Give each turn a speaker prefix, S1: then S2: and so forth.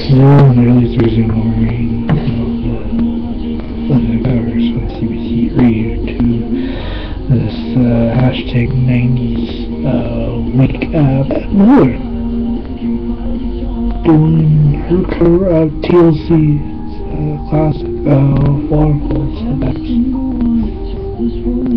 S1: Still an early Thursday morning covers with CBC Radio to this hashtag 90s week of more doing her cover of TLC's classic Waterfalls.